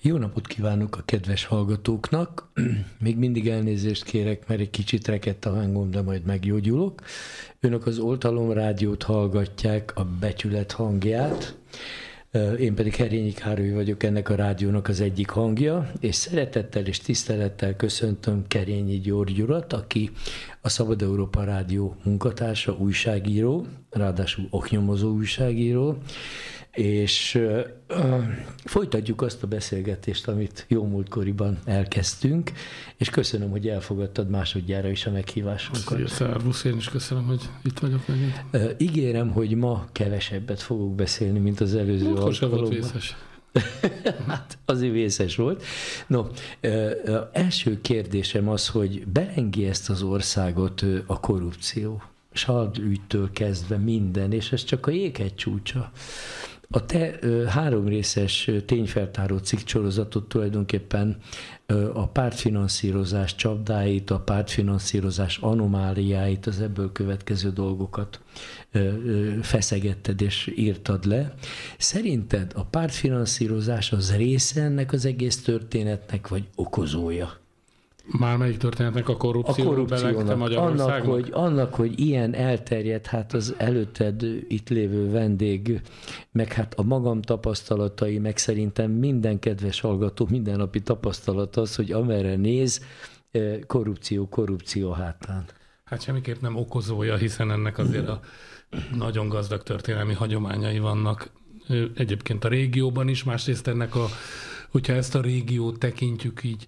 Jó napot kívánok a kedves hallgatóknak. Még mindig elnézést kérek, mert egy kicsit rekedt a hangom, de majd meggyógyulok. Önök az Oltalom Rádiót hallgatják, a becsület hangját. Én pedig Herényi Károly vagyok, ennek a rádiónak az egyik hangja, és szeretettel és tisztelettel köszöntöm Kerényi György urat, aki a Szabad Európa Rádió munkatársa, újságíró, ráadásul oknyomozó újságíró, és folytatjuk azt a beszélgetést, amit jó múltkoriban elkezdtünk, és köszönöm, hogy elfogadtad másodjára is a meghívásunkat. Szervusz, én is köszönöm, hogy itt vagyok megint. Ígérem, hogy ma kevesebbet fogok beszélni, mint az előző alkalommal. Volt vészes. Hát azért vészes volt. No, első kérdésem az, hogy belengi ezt az országot a korrupció. Saldügytől kezdve minden, és ez csak a jéghegy csúcsa. A te 3 részes tényfeltáró cikksorozatot tulajdonképpen a pártfinanszírozás csapdáit, a pártfinanszírozás anomáliáit, az ebből következő dolgokat feszegetted és írtad le. Szerinted a pártfinanszírozás az része ennek az egész történetnek, vagy okozója? Már melyik történetnek a korrupciónak Magyarországon? Annak, hogy ilyen elterjedt, hát az előtted itt lévő vendég, meg hát a magam tapasztalatai, meg szerintem minden kedves hallgató mindennapi tapasztalat az, hogy amerre néz, korrupció hátán. Hát semmiképp nem okozója, hiszen ennek azért a nagyon gazdag történelmi hagyományai vannak egyébként a régióban is, másrészt hogyha ezt a régiót tekintjük így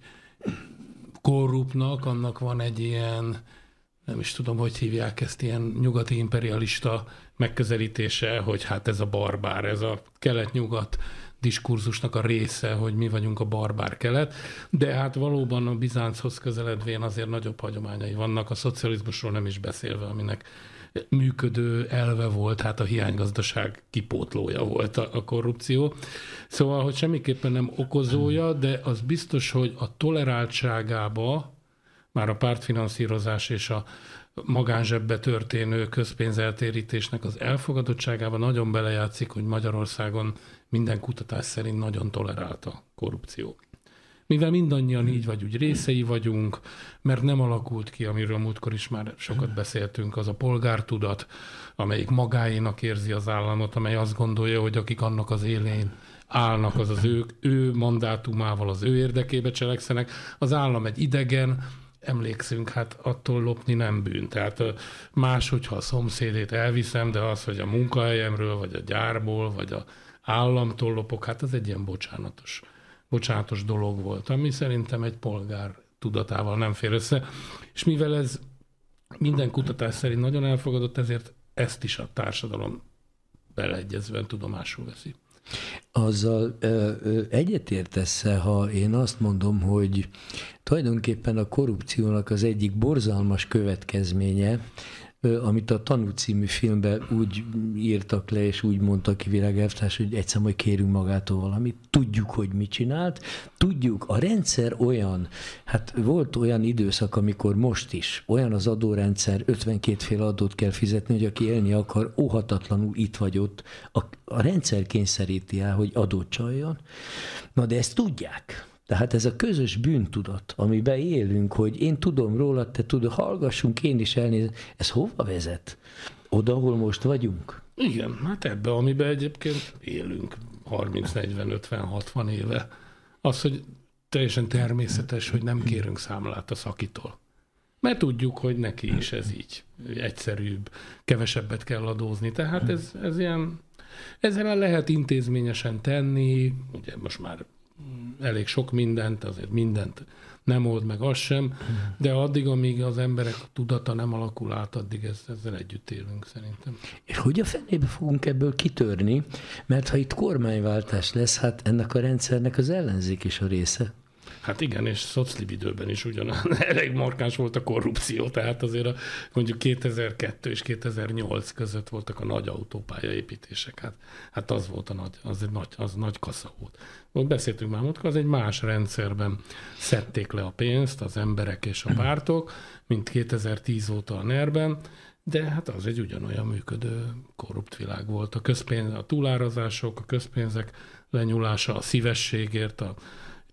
korruptnak, annak van egy ilyen, nem is tudom, hogy hívják ezt, ilyen nyugati imperialista megközelítése, hogy hát ez a barbár, ez a kelet-nyugat diskurzusnak a része, hogy mi vagyunk a barbár kelet, de hát valóban a Bizánchoz közeledvén azért nagyobb hagyományai vannak, a szocializmusról nem is beszélve, aminek működő elve volt, hát a hiánygazdaság kipótlója volt a korrupció. Szóval, hogy semmiképpen nem okozója, de az biztos, hogy a toleráltságába már a pártfinanszírozás és a magánzsebbe történő közpénzeltérítésnek az elfogadottságában nagyon belejátszik, hogy Magyarországon minden kutatás szerint nagyon tolerált a korrupció. Mivel mindannyian így vagy úgy részei vagyunk, mert nem alakult ki, amiről múltkor is már sokat beszéltünk, az a polgártudat, amelyik magáénak érzi az államot, amely azt gondolja, hogy akik annak az élén állnak, az ő mandátumával, az ő érdekébe cselekszenek. Az állam egy idegen, emlékszünk, hát attól lopni nem bűn. Tehát más, hogyha a szomszédét elviszem, de az, hogy a munkahelyemről, vagy a gyárból, vagy az államtól lopok, hát az egy ilyen bocsánatos dolog volt, ami szerintem egy polgár tudatával nem fér össze. És mivel ez minden kutatás szerint nagyon elfogadott, ezért ezt is a társadalom beleegyezően tudomásul veszi. Azzal egyetértesz-e, ha én azt mondom, hogy tulajdonképpen a korrupciónak az egyik borzalmas következménye, amit a Tanú című filmben úgy írtak le, és úgy mondta ki Virág elvtárs, hogy egyszer majd kérünk magától valamit. Tudjuk, hogy mit csinált. Tudjuk, a rendszer olyan, hát volt olyan időszak, amikor most is, olyan az adórendszer, 52 féle adót kell fizetni, hogy aki élni akar, óhatatlanul itt vagy ott. A rendszer kényszeríti el, hogy adót csaljon. Na de ezt tudják. Tehát ez a közös bűntudat, amiben élünk, hogy én tudom róla, te tudod, hallgassunk, én is elnézem. Ez hova vezet? Oda, ahol most vagyunk? Igen, hát ebbe, amiben egyébként élünk 30, 40, 50, 60 éve. Az, hogy teljesen természetes, hogy nem kérünk számlát a szakitól. Mert tudjuk, hogy neki is ez így egyszerűbb, kevesebbet kell adózni. Tehát ez ilyen, ezzel lehet intézményesen tenni, ugye most már elég sok mindent, azért mindent nem old meg, az sem, de addig, amíg az emberek tudata nem alakul át, addig ezzel együtt élünk szerintem. És hogy a fenébe fogunk ebből kitörni? Mert ha itt kormányváltás lesz, hát ennek a rendszernek az ellenzék is a része. Hát igen, és szoclib időben is elég markáns volt a korrupció, tehát azért mondjuk 2002 és 2008 között voltak a nagy autópályaépítések. Hát az volt az nagy kassa volt. Ott beszéltünk már múltkor, az egy más rendszerben szedték le a pénzt az emberek és a pártok, mint 2010 óta a NER-ben, de hát az egy ugyanolyan működő korrupt világ volt. A túlárazások, a közpénzek lenyúlása, a szívességért,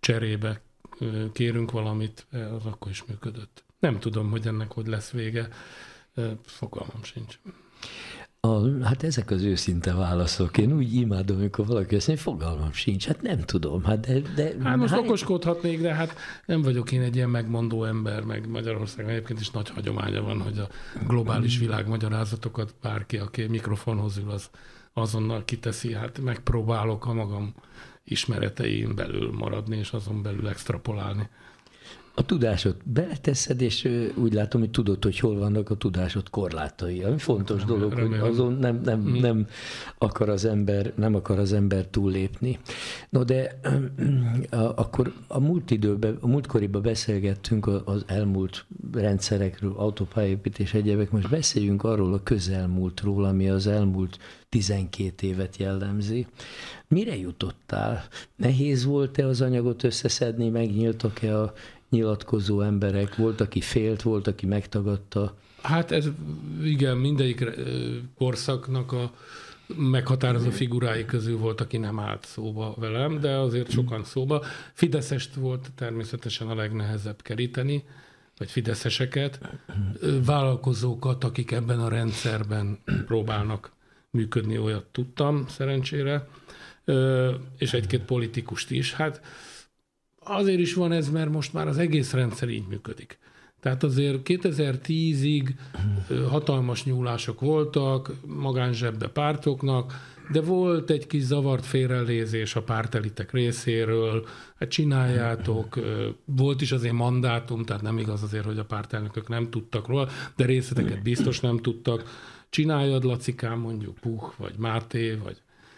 cserébe kérünk valamit, az akkor is működött. Nem tudom, hogy ennek hogy lesz vége, fogalmam sincs. Hát ezek az őszinte válaszok. Én úgy imádom, amikor valaki azt mondja, fogalmam sincs. Hát nem tudom. Hát most okoskodhatnék, de hát nem vagyok én egy ilyen megmondó ember, meg Magyarországon egyébként is nagy hagyománya van, hogy a globális világmagyarázatokat bárki, aki mikrofonhoz ül, az azonnal kiteszi. Hát megpróbálok a magam ismeretein belül maradni, és azon belül extrapolálni. A tudásod beleteszed, és úgy látom, hogy tudod, hogy hol vannak a tudásod korlátai. Ami fontos dolog, hogy azon nem akar az ember túllépni. No, de akkor a múltkoriban beszélgettünk az elmúlt rendszerekről, autópályaépítés egyebek, most beszéljünk arról a közelmúltról, ami az elmúlt 12 évet jellemzi. Mire jutottál? Nehéz volt-e az anyagot összeszedni, megnyíltak-e a nyilatkozó emberek? Volt, aki félt, volt, aki megtagadta? Hát ez igen, mindegyik korszaknak a meghatározó figurái közül volt, aki nem állt szóba velem, de azért sokan szóba. Fideszest volt természetesen a legnehezebb keríteni, vagy fideszeseket, vállalkozókat, akik ebben a rendszerben próbálnak működni, olyat tudtam szerencsére, és egy-két politikust is. Hát azért is van ez, mert most már az egész rendszer így működik. Tehát azért 2010-ig hatalmas nyúlások voltak, magánzsebbe pártoknak, de volt egy kis zavart félrelézés a pártelitek részéről, hát csináljátok, volt is azért mandátum, tehát nem igaz azért, hogy a pártelnökök nem tudtak róla, de részleteket biztos nem tudtak. Csináljad, Lacikám, mondjuk Puh, vagy Máté, vagy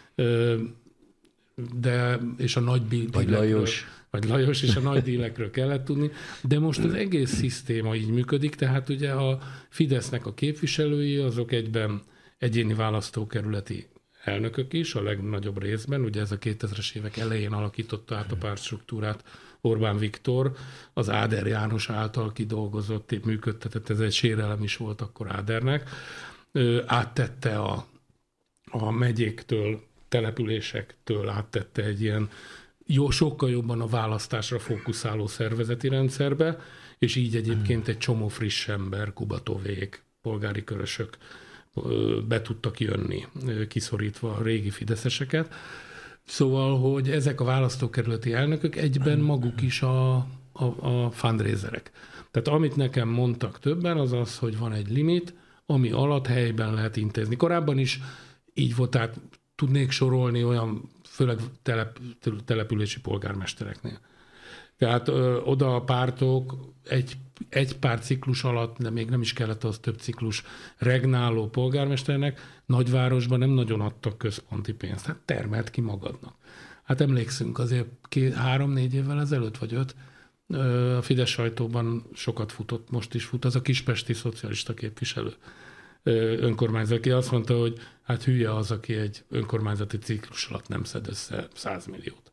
és a nagy dílekről, vagy Lajos és a nagy dílekről kellett tudni, de most az egész szisztéma így működik, tehát ugye a Fidesznek a képviselői, azok egyben egyéni választókerületi elnökök is, a legnagyobb részben, ugye ez a 2000-es évek elején alakította át a pártstruktúrát Orbán Viktor, az Áder János által kidolgozott, működtetett, ez egy sérelem is volt akkor Ádernek, áttette a megyéktől, településektől áttette egy ilyen sokkal jobban a választásra fókuszáló szervezeti rendszerbe, és így egyébként egy csomó friss ember, Kubatovék, polgári körösök be tudtak jönni, kiszorítva a régi fideszeseket. Szóval, hogy ezek a választókerületi elnökök egyben maguk is a fundraiserek. Tehát amit nekem mondtak többen, az az, hogy van egy limit, ami alatt helyben lehet intézni. Korábban is így volt, tehát tudnék sorolni olyan, főleg települési polgármestereknél. Tehát oda a pártok egy pár ciklus alatt, de még nem is kellett az több ciklus, regnáló polgármesternek nagyvárosban nem nagyon adtak központi pénzt. Hát termelt ki magadnak. Hát emlékszünk azért 3-4 évvel ezelőtt, vagy 5, a Fidesz sajtóban sokat futott, most is fut, az a kispesti szocialista képviselő önkormányzat, aki azt mondta, hogy hát hülye az, aki egy önkormányzati ciklus alatt nem szed össze 100 milliót.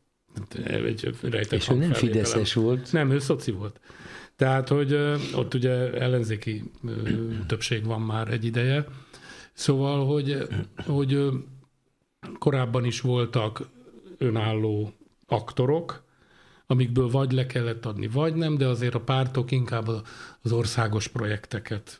És ő nem fideszes volt. Nem, ő szoci volt. Tehát, hogy ott ugye ellenzéki többség van már egy ideje. Szóval, hogy korábban is voltak önálló aktorok, amikből vagy le kellett adni, vagy nem, de azért a pártok inkább az országos projekteket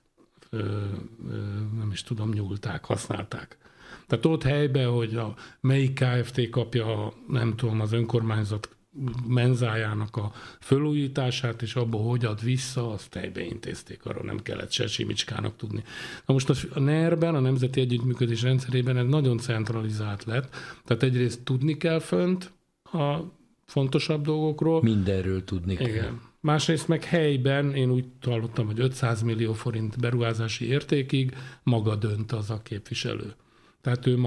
nem is tudom, nyúlták, használták. Tehát ott helyben, hogy melyik Kft. Kapja, nem tudom, az önkormányzat menzájának a fölújítását, és abból hogy ad vissza, azt helybe intézték, arról nem kellett se Simicskának tudni. Na most a NER-ben, a Nemzeti Együttműködés rendszerében ez nagyon centralizált lett, tehát egyrészt tudni kell fönt a fontosabb dolgokról. Mindenről tudni kell. Igen. Másrészt meg helyben, én úgy hallottam, hogy 500 millió forint beruházási értékig maga dönt az a képviselő. Tehát ő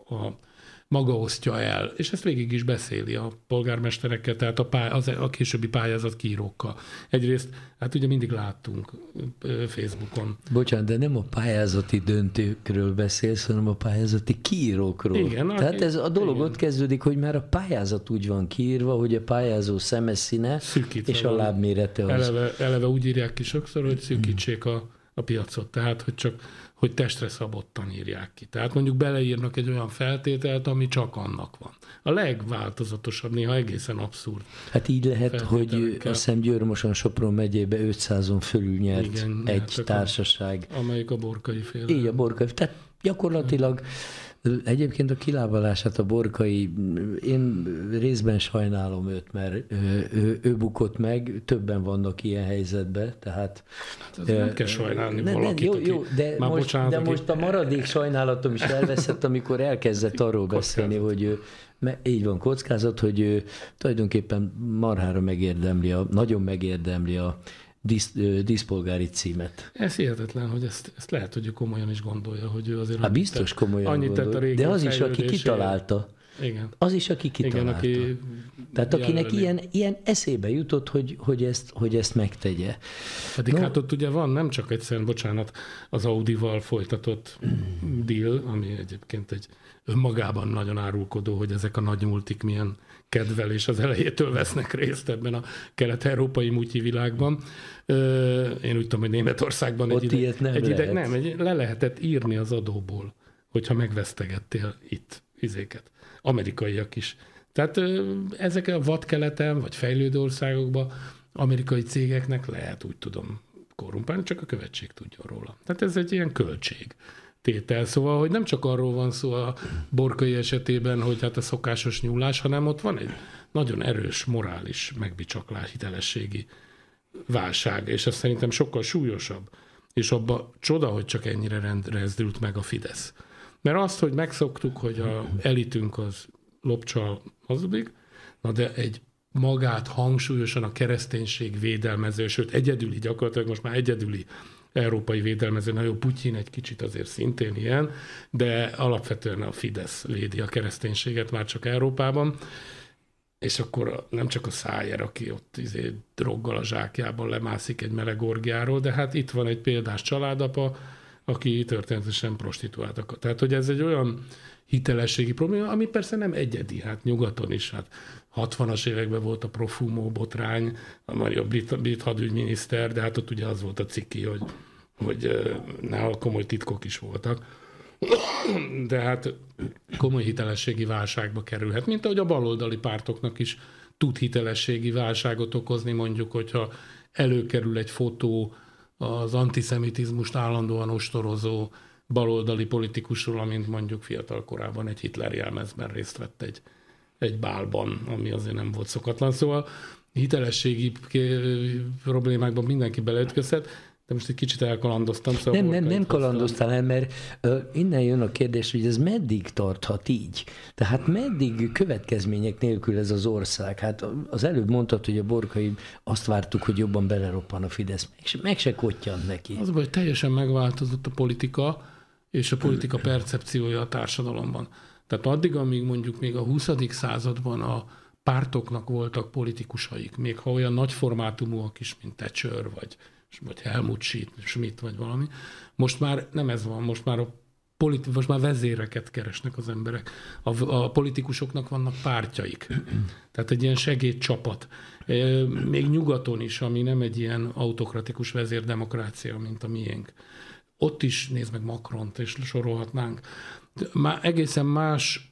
maga osztja el, és ezt végig is beszéli a polgármesterekkel, tehát a későbbi pályázat kiírókkal. Egyrészt, hát ugye mindig láttunk Facebookon. Bocsánat, de nem a pályázati döntőkről beszélsz, hanem a pályázati kiírókról. Igen, tehát ez a dolog ott kezdődik, hogy már a pályázat úgy van kiírva, hogy a pályázó szemeszíne és a lábmérete az. Eleve úgy írják ki sokszor, hogy szűkítsék a a piacot. Tehát, hogy testre szabottan írják ki. Tehát mondjuk beleírnak egy olyan feltételt, ami csak annak van. A legváltozatosabb, néha egészen abszurd. Hát így lehet, hogy azt hiszem Győr-Moson-Sopron megyébe 500-on fölül nyert egy társaság. Amelyik a Borkai féle. Így a Borkai. Tehát gyakorlatilag egyébként a kilábalását a Borkai, én részben sajnálom őt, mert ő bukott meg, többen vannak ilyen helyzetben, tehát... Hát nem kell sajnálni valakit, jó, de most a maradék sajnálatom is elveszett, amikor elkezdett arról beszélni, hogy ő, így van, kockázat, hogy ő tulajdonképpen marhára nagyon megérdemli a díszpolgári címet. Ez hihetetlen, hogy ezt lehet, hogy ő komolyan is gondolja, hogy ő azért... Hát biztos komolyan gondolja, de az is, aki kitalálta. Igen. Az is, aki kitalálta. Igen, tehát akinek ilyen eszébe jutott, hogy ezt megtegye. Pedig hát ott ugye van nem csak egyszerűen, az Audival folytatott deal, ami egyébként egy önmagában nagyon árulkodó, hogy ezek a nagy multik milyen kedvelés az elejétől vesznek részt ebben a kelet-európai multi világban. Én úgy tudom, hogy Németországban le lehetett írni az adóból, hogyha megvesztegettél itt izéket. Amerikaiak is. Tehát ezek a vadkeleten, vagy fejlődő országokban amerikai cégeknek lehet, úgy tudom, korrumpálni, csak a követség tudja róla. Tehát ez egy ilyen költségtétel. Szóval, hogy nem csak arról van szó a Borkai esetében, hogy hát a szokásos nyúlás, hanem ott van egy nagyon erős morális megbicsaklás, hitelességi válság, és ez szerintem sokkal súlyosabb. És abba csoda, hogy csak ennyire rezdült meg a Fidesz. Mert azt, hogy megszoktuk, hogy a elitünk az lopcsal hazudik, na de egy magát hangsúlyosan a kereszténység védelmező, sőt egyedüli, gyakorlatilag most már egyedüli európai védelmező, na jó, Putyin egy kicsit azért szintén ilyen, de alapvetően a Fidesz védi a kereszténységet már csak Európában, és akkor nem csak a Szájer, aki ott droggal a zsákjában lemászik egy meleg orgiáról, de hát itt van egy példás családapa, aki történetesen prostituált akar. Tehát, hogy ez egy olyan hitelességi probléma, ami persze nem egyedi, hát nyugaton is, hát 60-as években volt a Profumo botrány, a brit hadügyminiszter, de hát ott ugye az volt a ciki, hogy nála komoly titkok is voltak. De hát komoly hitelességi válságba kerülhet, mint ahogy a baloldali pártoknak is tud hitelességi válságot okozni, mondjuk, hogyha előkerül egy fotó az antiszemitizmust állandóan ostorozó baloldali politikusról, amint mondjuk fiatal korában egy Hitler jelmezben részt vett egy bálban, ami azért nem volt szokatlan. Szóval hitelességi problémákban mindenki beleütközhet, de most egy kicsit elkalandoztam. Szóval nem kalandoztál el, mert innen jön a kérdés, hogy ez meddig tarthat így? Tehát meddig következmények nélkül ez az ország? Hát az előbb mondtad, hogy a Borkai azt vártuk, hogy jobban beleroppan a Fidesz. Meg se kottyant neki. Az, hogy teljesen megváltozott a politika, és a politika percepciója a társadalomban. Tehát addig, amíg mondjuk még a 20. században a pártoknak voltak politikusaik, még ha olyan nagy formátumúak is, mint Thatcher, vagy Helmut Schmidt, vagy valami. Most már nem ez van, most már vezéreket keresnek az emberek. A politikusoknak vannak pártjaik. Tehát egy ilyen segédcsapat. Még nyugaton is, ami nem egy ilyen autokratikus vezérdemokrácia, mint a miénk. Ott is nézd meg Macront, és sorolhatnánk. Már egészen más,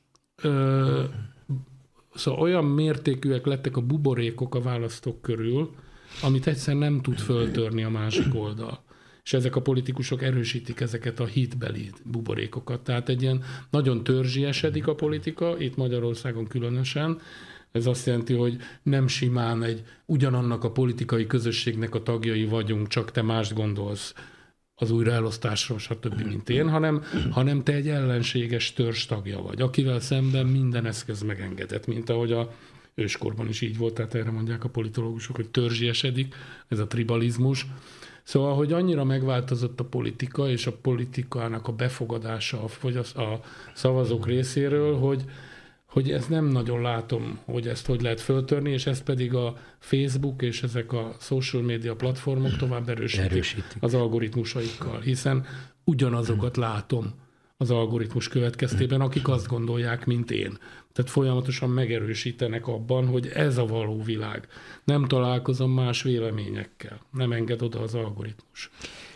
szóval olyan mértékűek lettek a buborékok a választók körül, amit egyszer nem tud föltörni a másik oldal. És ezek a politikusok erősítik ezeket a hitbeli buborékokat. Tehát egy ilyen nagyon törzsiesedik a politika, itt Magyarországon különösen. Ez azt jelenti, hogy nem simán ugyanannak a politikai közösségnek a tagjai vagyunk, csak te mást gondolsz az újraelosztásról, stb., mint én, hanem te egy ellenséges törzs tagja vagy, akivel szemben minden eszköz megengedett, mint ahogy a őskorban is így volt, tehát erre mondják a politológusok, hogy törzsiesedik, ez a tribalizmus. Szóval, hogy annyira megváltozott a politika, és a politikának a befogadása a szavazók részéről, hogy ezt nem nagyon látom, hogy ezt hogy lehet föltörni, és ezt pedig a Facebook és ezek a social media platformok tovább erősítik. Az algoritmusaikkal, hiszen ugyanazokat látom az algoritmus következtében, akik azt gondolják, mint én. Tehát folyamatosan megerősítenek abban, hogy ez a való világ. Nem találkozom más véleményekkel. Nem enged oda az algoritmus.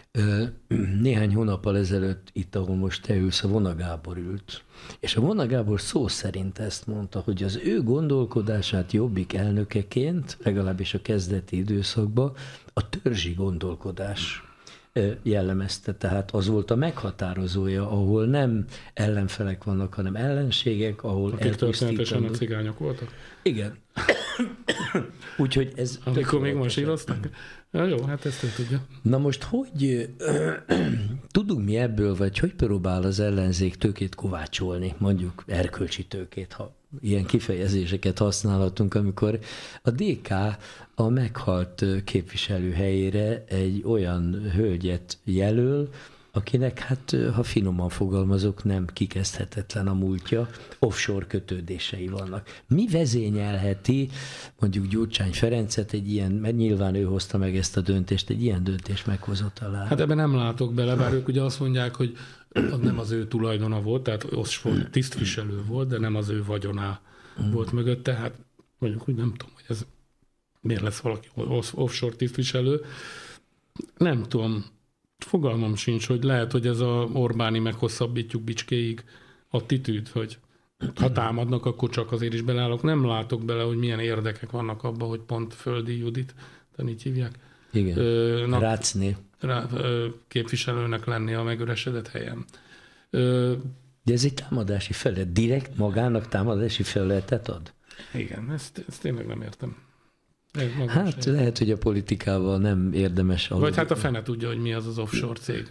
Néhány hónappal ezelőtt itt, ahol most te ülsz, a Vona Gábor ült. És a Vona Gábor szó szerint ezt mondta, hogy az ő gondolkodását Jobbik elnökeként, legalábbis a kezdeti időszakban, a törzsi gondolkodás jellemezte. Tehát az volt a meghatározója, ahol nem ellenfelek vannak, hanem ellenségek, ahol akik történetesen a cigányok voltak? Igen. Úgyhogy ez... Amikor még masíroztak? Ja, jó, hát ezt nem tudja. Na most, hogy tudunk mi ebből, vagy hogy próbál az ellenzék tőkét kovácsolni, mondjuk erkölcsi tőkét, ha ilyen kifejezéseket használhatunk, amikor a DK a meghalt képviselő helyére egy olyan hölgyet jelöl, akinek, hát ha finoman fogalmazok, nem kikezdhetetlen a múltja, offshore kötődései vannak. Mi vezényelheti mondjuk Gyurcsány Ferencet egy ilyen, mert nyilván ő hozta meg ezt a döntést, egy ilyen döntés meghozatalá? Hát ebben nem látok bele, bár ők ugye azt mondják, hogy az nem az ő tulajdona volt, tehát offshore tisztviselő volt, de nem az ő vagyoná volt mögötte. Hát mondjuk úgy nem tudom, hogy ez miért lesz valaki offshore tisztviselő. Nem tudom, fogalmam sincs, hogy lehet, hogy ez a Orbáni meghosszabbítjuk bicskéig attitűd, hogy ha támadnak, akkor csak azért is beleállok. Nem látok bele, hogy milyen érdekek vannak abban, hogy pont Földi Judit, tehát így hívják. Igen, Rácné. Képviselőnek lenni a megüresedett helyen. De ez egy támadási felület. Direkt magának támadási felületet ad? Igen, ezt tényleg nem értem. Hát lehet, hogy a politikával nem érdemes. Vagy hát a fene tudja, hogy mi az az offshore cég.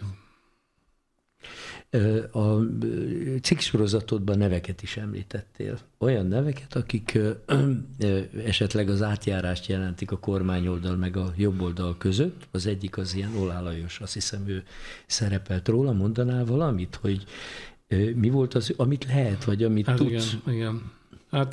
A cikksorozatodban neveket is említettél. Olyan neveket, akik esetleg az átjárást jelentik a kormányoldal meg a jobboldal között. Az egyik az ilyen Oláh Lajos, azt hiszem ő szerepelt róla. Mondanál valamit, hogy mi volt az, amit lehet, vagy amit hát tudsz? Igen. Hát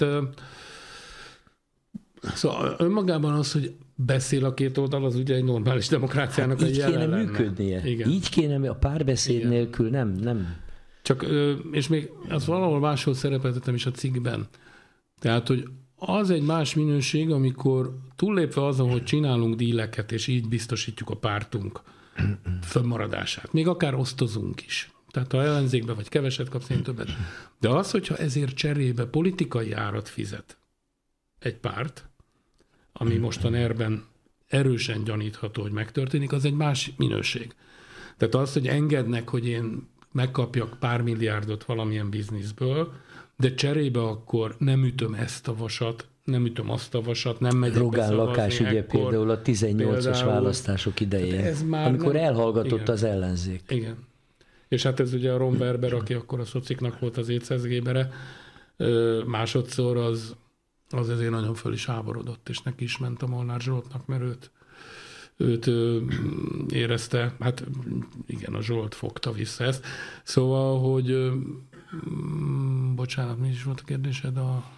szóval önmagában az, hogy beszél a két oldal, az ugye egy normális demokráciának hát egy jelen lenne. Így kéne működnie. Igen. Így kéne, a párbeszéd Igen. nélkül nem. Csak, és még azt valahol máshol szerepeltetem is a cikkben. Tehát, hogy az egy más minőség, amikor túllépve azon, hogy csinálunk díleket, és így biztosítjuk a pártunk fönnmaradását. Még akár osztozunk is. Tehát ha ellenzékbe vagy keveset kapsz, én többet. De az, hogyha ezért cserébe politikai árat fizet egy párt, ami most a NER-ben erősen gyanítható, hogy megtörténik, az egy más minőség. Tehát az, hogy engednek, hogy én megkapjak pár milliárdot valamilyen bizniszből, de cserébe akkor nem ütöm ezt a vasat, nem ütöm azt a vasat, nem megyek Rogán Lakás ugye például a 18-as választások idején, amikor nem, elhallgatott igen, az ellenzék. Igen. És hát ez ugye a Ron Werber, aki akkor a szociknak volt az étszezgébere, másodszor az ezért nagyon föl is háborodott, és neki is ment a Molnár Zsoltnak, mert őt érezte, hát igen, a Zsolt fogta vissza ezt. Szóval, hogy bocsánat, mi is volt a kérdésed?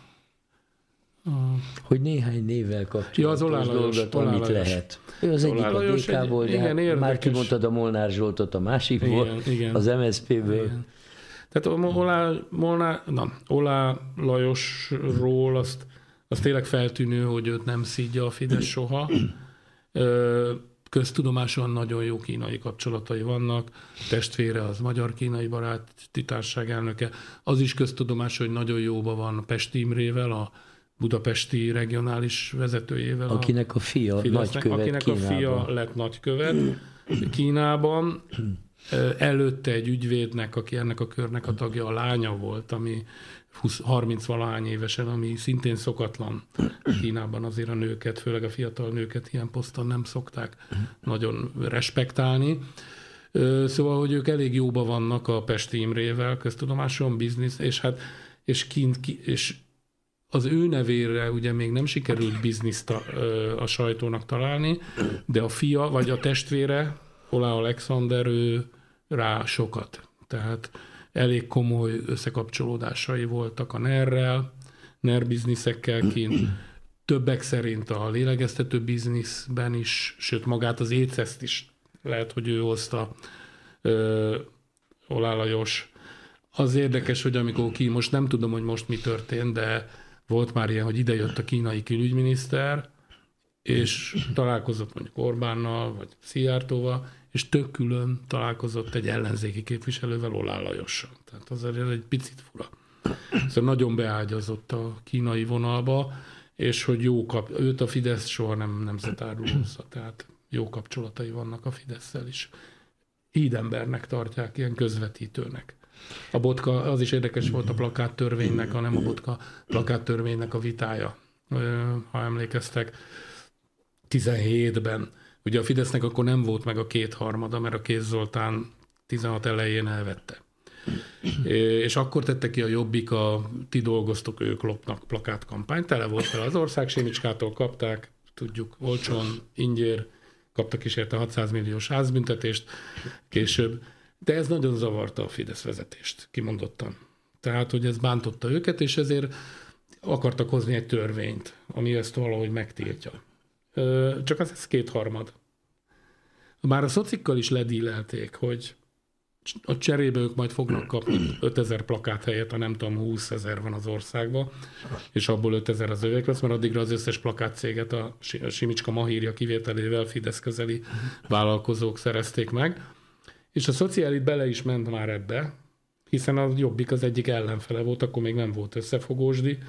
Hogy néhány névvel kapcsolatos dolgot, amit lehet. Ő az egyik a DK-ból, de hát már kimondtad a Molnár Zsoltot a másikból, igen, az MSZP-ből. Igen. Tehát Oláh Lajosról az tényleg feltűnő, hogy őt nem szídja a Fidesz soha. Köztudomáson nagyon jó kínai kapcsolatai vannak. Testvére az Magyar-Kínai Baráti Társaság elnöke. Az is köztudomás, hogy nagyon jóban van Pesti Imrével, a budapesti regionális vezetőjével. Akinek a fia nagykövet Akinek Kínában. A fia lett nagykövet Kínában. Előtte egy ügyvédnek, aki ennek a körnek a tagja, a lánya volt, ami 30-valahány évesen, ami szintén szokatlan. Kínában azért a nőket, főleg a fiatal nőket ilyen poszton nem szokták nagyon respektálni. Szóval, hogy ők elég jóba vannak a Pesti Imrével, köztudomáson, biznisz, és az ő nevére ugye még nem sikerült bizniszt a sajtónak találni, de a fia, vagy a testvére, Oláh Alexander, ő rá sokat. Tehát elég komoly összekapcsolódásai voltak a NER-rel, NER bizniszekkel kint. Többek szerint a lélegeztető bizniszben is, sőt magát az éceszt is lehet, hogy ő hozta Oláh Lajos. Az érdekes, hogy amikor most nem tudom, hogy most mi történt, de volt már ilyen, hogy idejött a kínai külügyminiszter, és találkozott mondjuk Orbánnal, vagy Szijjártóval, és tök külön találkozott egy ellenzéki képviselővel, Oláh Lajossal. Tehát azért ez egy picit fura. Szóval nagyon beágyazott a kínai vonalba, és hogy őt a Fidesz soha nem nemzetárulózza, tehát jó kapcsolatai vannak a Fidesszel is. Hídembernek tartják, ilyen közvetítőnek. A Botka, az is érdekes volt a plakáttörvénynek, hanem a Botka plakáttörvénynek a vitája, ha emlékeztek, 17-ben. Ugye a Fidesznek akkor nem volt meg a 2/3, mert a Kéz Zoltán 16 elején elvette. És akkor tette ki a Jobbik ti dolgoztok, ők lopnak plakátkampányt, tele volt fel az ország, Simicskától kapták, tudjuk, olcsón, ingyér, kaptak is érte 600 milliós házbüntetést később, de ez nagyon zavarta a Fidesz vezetést, kimondottan. Tehát, hogy ez bántotta őket, és ezért akartak hozni egy törvényt, ami ezt valahogy megtiltja. Csak az ez 2/3. Már a szocikkal is ledílelték, hogy a cserébe ők majd fognak kapni 5000 plakát helyett, ha nem tudom, 20 000 van az országban, és abból 5000 az övék lesz, mert addigra az összes plakátcéget a Simicska Mahírja kivételével Fidesz közeli vállalkozók szerezték meg. És a szociálit bele is ment már ebbe, hiszen a Jobbik az egyik ellenfele volt, akkor még nem volt összefogósdi.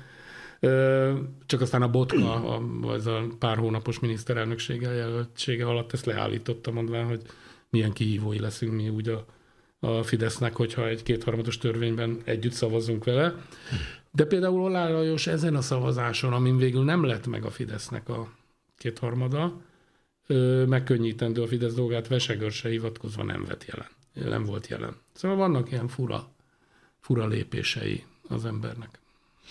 Csak aztán a Botka, az a pár hónapos miniszterelnöksége jelöltsége alatt ezt leállította, mondván, hogy milyen kihívói leszünk mi úgy a Fidesznek, hogyha egy 2/3 törvényben együtt szavazunk vele. De például Oláh Lajos ezen a szavazáson, amin végül nem lett meg a Fidesznek a 2/3, megkönnyítendő a Fidesz dolgát, Vesegőrse hivatkozva nem volt jelen. Szóval vannak ilyen fura lépései az embernek.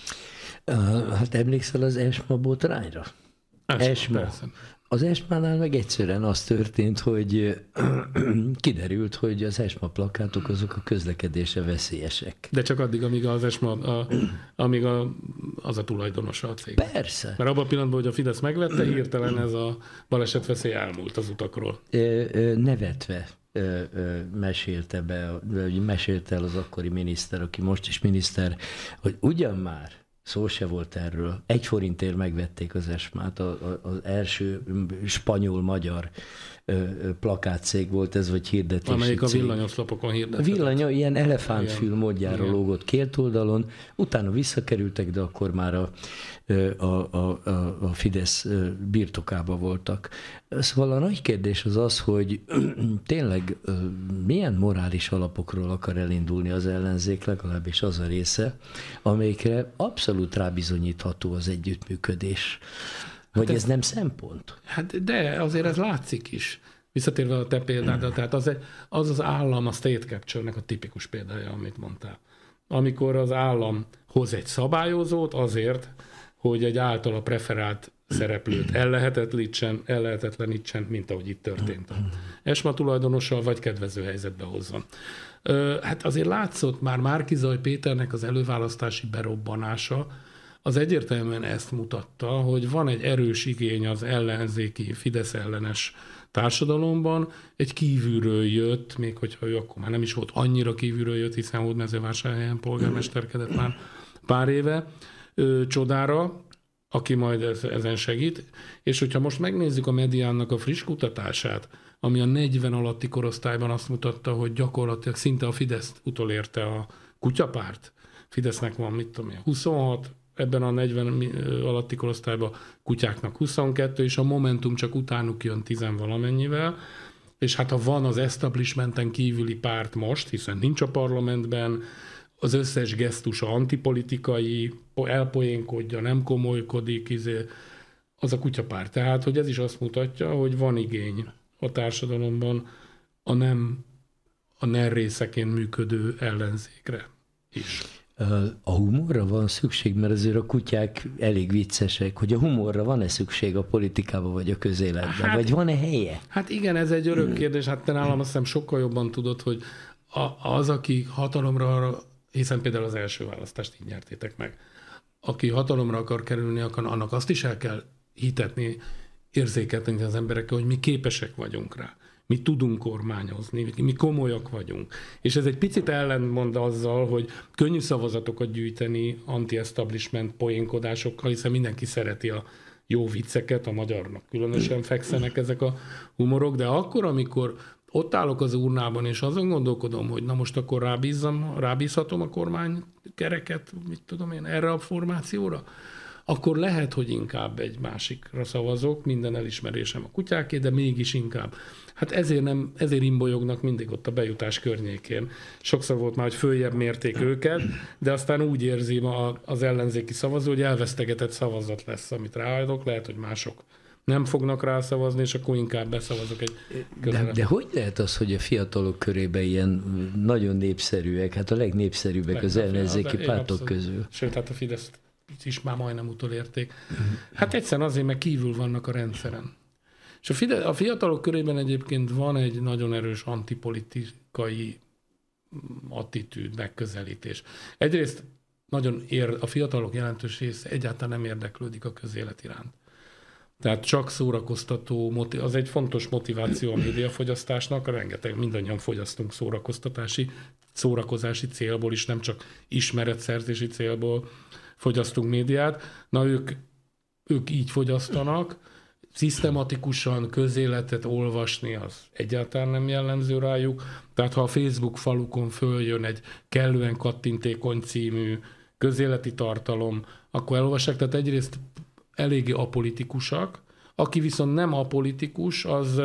Hát emlékszel az ESMA botrányra? ESMA. Az ESMA-nál meg egyszerűen az történt, hogy kiderült, hogy az ESMA plakátok azok a közlekedésre veszélyesek. De csak addig, amíg az ESMA, amíg az a tulajdonosa a cég. Persze. Mert abban a pillanatban, hogy a Fidesz megvette, hirtelen ez a balesetveszély elmúlt az utakról. Nevetve mesélte el az akkori miniszter, aki most is miniszter, hogy ugyan már szó se volt erről. 1 forintért megvették az ESMA-t, az első spanyol-magyar plakátcég volt ez, vagy hirdetési amelyik a cég. villanyoszlopokon hirdetett. Ilyen elefántfül módjára lógott két oldalon, utána visszakerültek, de akkor már a Fidesz birtokába voltak. Szóval a nagy kérdés az, hogy tényleg milyen morális alapokról akar elindulni az ellenzék, legalábbis az a része, amelyikre abszolút rábizonyítható az együttműködés. Vagy ez nem szempont? Hát de azért ez látszik is. Visszatérve a te példádra, tehát az állam a state capture-nek a tipikus példája, amit mondtál. Amikor az állam hoz egy szabályozót azért, hogy egy általa preferált szereplőt ellehetetlenítsen, mint ahogy itt történt. ESMA tulajdonossal vagy kedvező helyzetbe hozzon. Hát azért látszott már Márki-Zay Péternek az előválasztási berobbanása, az egyértelműen ezt mutatta, hogy van egy erős igény az ellenzéki, Fidesz ellenes társadalomban, egy kívülről jött, még hogyha ő akkor már nem is volt annyira kívülről jött, hiszen Hódmezővásárhelyen polgármesterkedett már pár éve, csodára, aki majd ezen segít, és hogyha most megnézzük a Mediánnak a friss kutatását, ami a 40 alatti korosztályban azt mutatta, hogy gyakorlatilag szinte a Fideszt utolérte a kutyapárt. Fidesznek van, mit tudom én, 26, ebben a 40 alatti korosztályban kutyáknak 22, és a Momentum csak utánuk jön 10 valamennyivel, és hát ha van az establishmenten kívüli párt most, hiszen nincs a parlamentben, az összes gesztusa antipolitikai, elpoénkodja, nem komolykodik, az a kutyapárt. Tehát, hogy ez is azt mutatja, hogy van igény a társadalomban a NER részeként működő ellenzékre is. A humorra van szükség, mert azért a kutyák elég viccesek, hogy a humorra van-e szükség a politikában vagy a közéletben, vagy van-e helye? Hát igen, ez egy örök kérdés, hát te nálam azt hiszem sokkal jobban tudod, hogy az, aki hatalomra, hiszen például az első választást így nyertétek meg, aki hatalomra akar kerülni, annak azt is el kell hitetni, érzékeltetni az emberekkel, hogy mi képesek vagyunk rá. Mi tudunk kormányozni, mi komolyak vagyunk. És ez egy picit ellentmond azzal, hogy könnyű szavazatokat gyűjteni anti-establishment poénkodásokkal, hiszen mindenki szereti a jó vicceket, a magyarnak különösen fekszenek ezek a humorok, de akkor, amikor ott állok az urnában, és azon gondolkodom, hogy na most akkor rábízhatom a kormánykereket, mit tudom én, erre a formációra, akkor lehet, hogy inkább egy másikra szavazok, minden elismerésem a kutyáké, de mégis inkább. Hát ezért imbolyognak mindig ott a bejutás környékén. Sokszor volt már, hogy följebb mérték őket, de aztán úgy érzi az ellenzéki szavazó, hogy elvesztegetett szavazat lesz, amit ráadok, lehet, hogy mások nem fognak rá szavazni, és akkor inkább beszavazok egy de hogy lehet az, hogy a fiatalok körében ilyen nagyon népszerűek, hát a legnépszerűbbek az ellenzéki pártok közül? Sőt, hát a Fidesz is már majdnem utolérték. Hát egyszerűen azért, mert kívül vannak a rendszeren. És a fiatalok körében egyébként van egy nagyon erős antipolitikai attitűd, megközelítés. Egyrészt a fiatalok jelentős része egyáltalán nem érdeklődik a közélet iránt. Tehát csak szórakoztató, az egy fontos motiváció a médiafogyasztásnak, mindannyian fogyasztunk szórakozási célból is, nem csak ismeretszerzési célból fogyasztunk médiát. Na ők így fogyasztanak, szisztematikusan közéletet olvasni az egyáltalán nem jellemző rájuk. Tehát ha a Facebook falukon följön egy kellően kattintékony című közéleti tartalom, akkor elolvassák. Tehát egyrészt eléggé apolitikusak. Aki viszont nem apolitikus,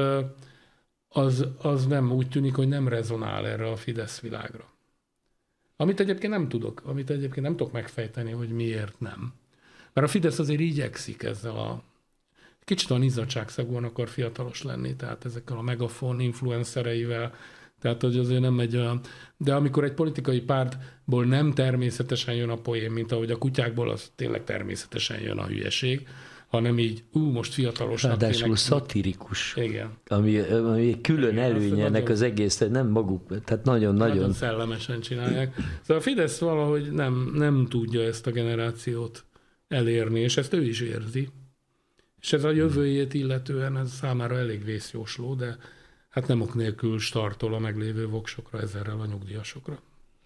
az nem úgy tűnik, hogy nem rezonál erre a Fidesz világra. Amit egyébként nem tudok megfejteni, hogy miért nem. Mert a Fidesz azért igyekszik ezzel kicsit olyan izzadságszagúan akar fiatalos lenni, tehát ezekkel a megafon influencereivel, tehát hogy azért nem megy olyan. De amikor egy politikai pártból nem természetesen jön a poén, mint ahogy a kutyákból, az tényleg természetesen jön a hülyeség, hanem így, most fiatalosnak. Ráadásul szatirikus. Igen. Ami külön előnye ennek az egész, tehát nem maguk, tehát nagyon szellemesen csinálják. Szóval a Fidesz valahogy nem tudja ezt a generációt elérni, és ezt ő is érzi. És ez a jövőjét illetően ez számára elég vészjósló, de hát nem ok nélkül startol a meglévő voksokra, ezerrel a nyugdíjasokra.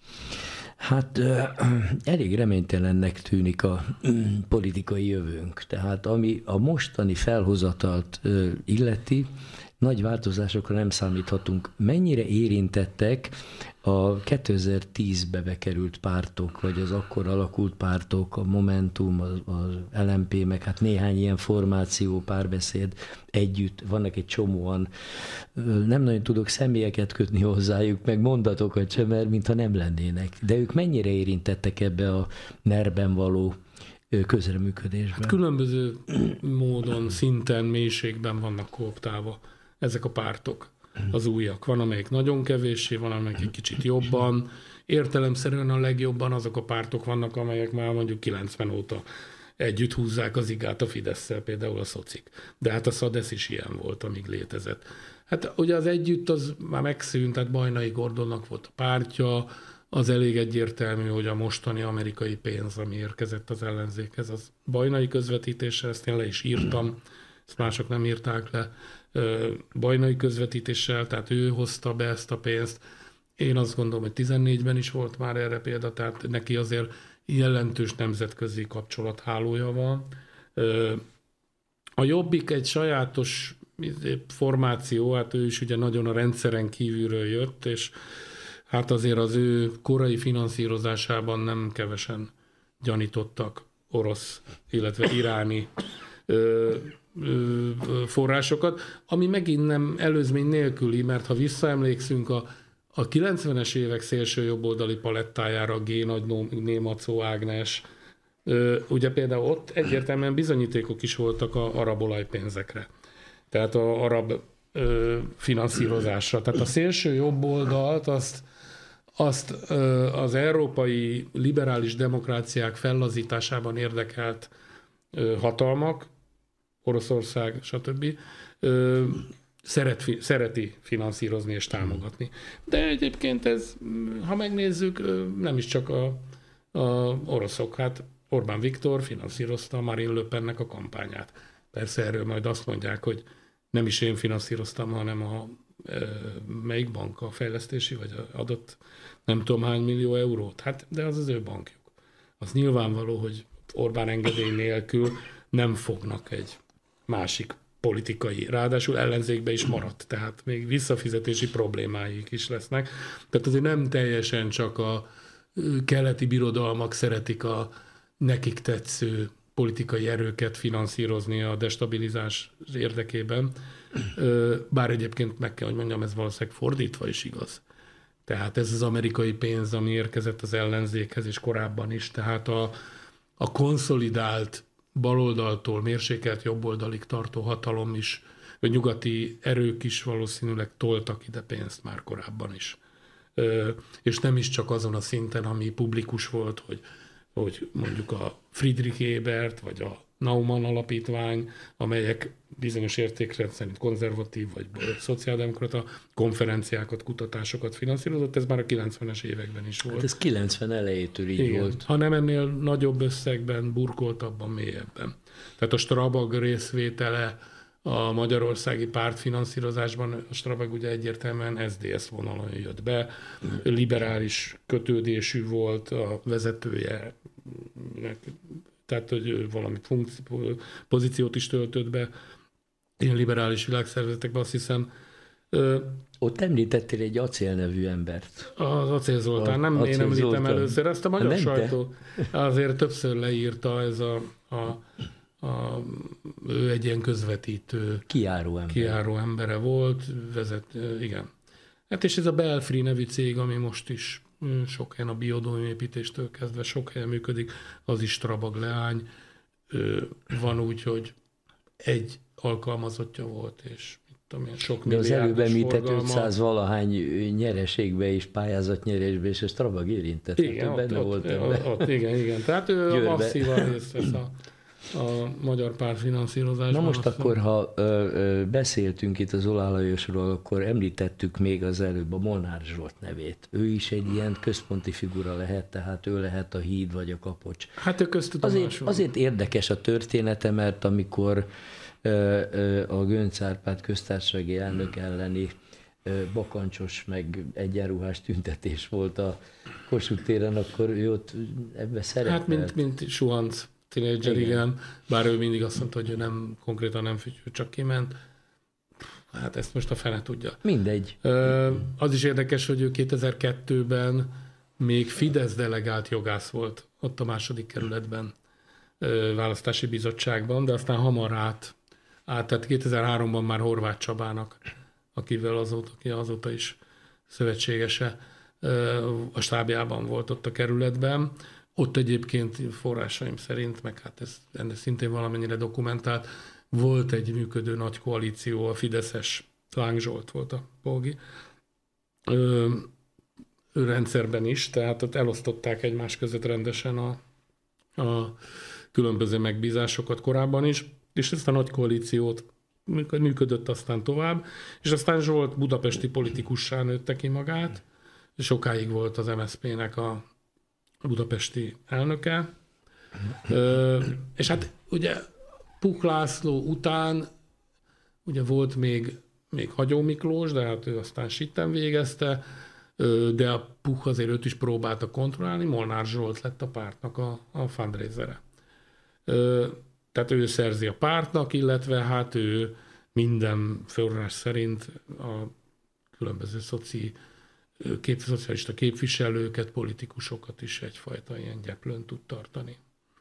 Hát elég reménytelennek tűnik a politikai jövőnk. Tehát ami a mostani felhozatalt illeti, nagy változásokra nem számíthatunk. Mennyire érintettek a 2010-be bekerült pártok, vagy az akkor alakult pártok, a Momentum, az LMP, meg hát néhány ilyen formáció, párbeszéd együtt, vannak egy csomóan. Nem nagyon tudok személyeket kötni hozzájuk, meg mondatokat sem, mert mintha nem lennének. De ők mennyire érintettek ebbe a NER-ben való közreműködésben? Hát különböző módon, szinten, mélységben vannak kooptálva ezek a pártok, az újak. Van, amelyik nagyon kevéssé, van, amelyik egy kicsit jobban. Értelemszerűen a legjobban azok a pártok vannak, amelyek már mondjuk 90 óta együtt húzzák az igát a Fidesszel, például a szocik. De hát a Szadesz is ilyen volt, amíg létezett. Hát ugye az együtt az már megszűnt, tehát Bajnai Gordonnak volt a pártja, az elég egyértelmű, hogy a mostani amerikai pénz, ami érkezett az ellenzékhez, az Bajnai közvetítéssel, ezt én le is írtam, ezt mások nem írták le, Bajnai közvetítéssel, tehát ő hozta be ezt a pénzt. Én azt gondolom, hogy 14-ben is volt már erre példa, tehát neki azért jelentős nemzetközi kapcsolathálója van. A Jobbik egy sajátos formáció, hát ő is ugye nagyon a rendszeren kívülről jött, és hát azért az ő korai finanszírozásában nem kevesen gyanítottak orosz, illetve iráni forrásokat, ami megint nem előzmény nélküli, mert ha visszaemlékszünk a 90-es évek szélső jobboldali palettájára, G. Nagy Némacó Ágnes, ugye például ott egyértelműen bizonyítékok is voltak az arab olajpénzekre, tehát az arab finanszírozásra. Tehát a szélső jobboldalt azt az európai liberális demokráciák fellazításában érdekelt hatalmak, Oroszország, stb. Szereti finanszírozni és támogatni. De egyébként ez, ha megnézzük, nem is csak a oroszok. Hát Orbán Viktor finanszírozta Marine Le Pennek a kampányát. Persze erről majd azt mondják, hogy nem is én finanszíroztam, hanem melyik bank, a fejlesztési, vagy adott nem tudom hány millió eurót. Hát, de az az ő bankjuk. Az nyilvánvaló, hogy Orbán engedély nélkül nem fognak egy másik politikai, ráadásul ellenzékbe is maradt, tehát még visszafizetési problémáik is lesznek. Tehát azért nem teljesen csak a keleti birodalmak szeretik a nekik tetsző politikai erőket finanszírozni a destabilizás érdekében, bár egyébként meg kell, hogy mondjam, ez valószínűleg fordítva is igaz. Tehát ez az amerikai pénz, ami érkezett az ellenzékhez, és korábban is, tehát a konszolidált baloldaltól mérsékelt jobboldalig tartó hatalom is, vagy nyugati erők is valószínűleg toltak ide pénzt már korábban is. És nem is csak azon a szinten, ami publikus volt, hogy mondjuk a Friedrich Ebert, vagy a Naumann alapítvány, amelyek bizonyos értékrend szerint konzervatív vagy szociáldemokrata konferenciákat, kutatásokat finanszírozott, ez már a 90-es években is volt. Hát ez 90 elejétől így volt. Hanem ennél nagyobb összegben, burkoltabban, mélyebben. Tehát a Strabag részvétele a magyarországi pártfinanszírozásban, a Strabag ugye egyértelműen SZDSZ vonalon jött be, liberális kötődésű volt a vezetője, tehát hogy valami pozíciót is töltött be ilyen liberális világszervezetekben, azt hiszem. Ott említettél egy Acél nevű embert. Az Acél Zoltán, én említem először, ezt a magyar sajtó azért többször leírta, ez ő egy ilyen közvetítő, kiáró embere volt, igen. Hát és ez a Belfry nevű cég, ami most is sok helyen a biodómépítéstől kezdve sok helyen működik, az is Strabag leány. Van úgy, hogy egy alkalmazottja volt, és sok milliárdos. De az előbb említett 500 valahány nyereségbe és pályázatnyerésbe, és a Strabag érintett. Igen, ott, igen. Tehát ő masszívan részt vesz a magyar pártfinanszírozásban. Na most akkor, ha beszéltünk itt az Oláh Lajosról, akkor említettük még az előbb a Molnár Zsolt nevét. Ő is egy ilyen központi figura lehet, tehát ő lehet a híd vagy a kapocs. Hát ő köztudomású. Azért érdekes a története, mert amikor a Göncz Árpád köztársasági elnök elleni bakancsos meg egyenruhás tüntetés volt a Kossuth téren, akkor ő ott ebbe szerepelt. Hát mint suhanc tínédzser, igen. Bár ő mindig azt mondta, hogy ő konkrétan nem fütyült, csak kiment. Hát ezt most a fene tudja. Mindegy. Az is érdekes, hogy ő 2002-ben még Fidesz delegált jogász volt ott a második kerületben, választási bizottságban, de aztán hamar tehát 2003-ban már Horváth Csabának, akivel azóta is szövetségese, a stábjában volt ott a kerületben. Ott egyébként forrásaim szerint, meg hát ez szintén valamennyire dokumentált, volt egy működő nagy koalíció, a fideszes, Láng Zsolt volt a polgi, rendszerben is, tehát ott elosztották egymás között rendesen a különböző megbízásokat korábban is, és ezt a nagy koalíciót működött aztán tovább, és aztán Zsolt budapesti politikussá nőtte ki magát, sokáig volt az MSZP-nek a budapesti elnöke, és hát ugye Puk László után ugye volt még Hagyó Miklós, de hát ő aztán sitten végezte, de a Puk azért őt is próbálta kontrollálni, Molnár Zsolt lett a pártnak a fundraisere. Tehát ő szerzi a pártnak, illetve hát ő minden forrás szerint a különböző szocialista képviselőket, politikusokat is egyfajta ilyen gyeplőn tud tartani.